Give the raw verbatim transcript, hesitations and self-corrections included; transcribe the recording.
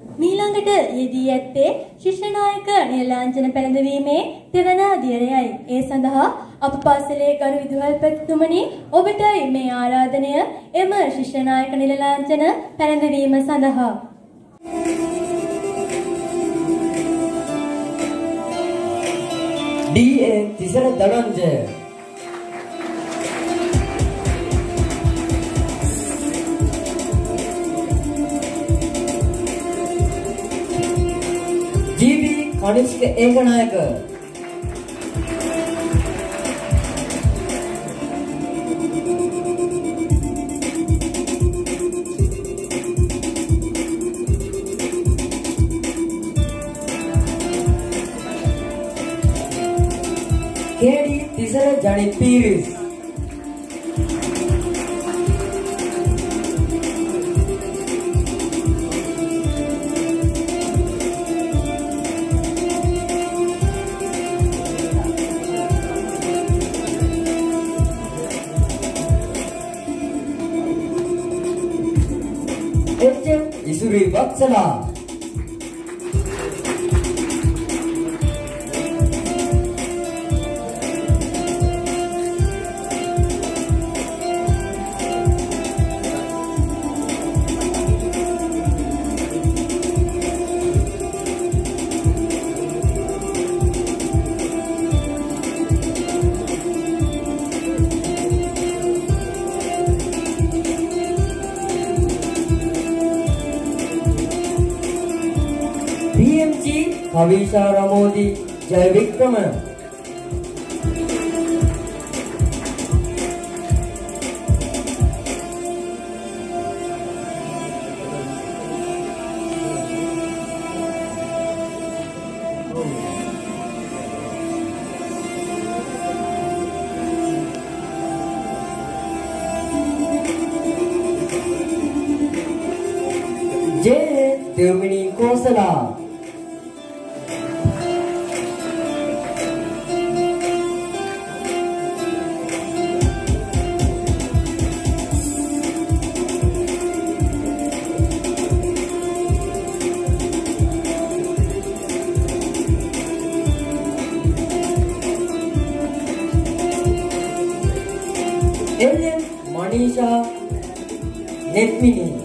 මීළඟට යෙදී ඇත්තේ ශිෂ්‍ය නායක නිලලාංඡන පැළඳවීමේ තෙවන දියරයයි. ඒ සඳහා අප පාසලේ ගරු විදුහල්පතිතුමනි ඔබටයි මේ ආරාධනය එම ශිෂ්‍ය නායක නිලලාංඡන පැළඳවීම සඳහා. D A Thisara Dananjaya G B Kanishka Ekanayake KD Thisara Janith Peiris H F Isuri Watsala PMG Bhavisha Ramodi Jayawickrama Jaya Devmini Kosala L M Manisha नेत्मिनी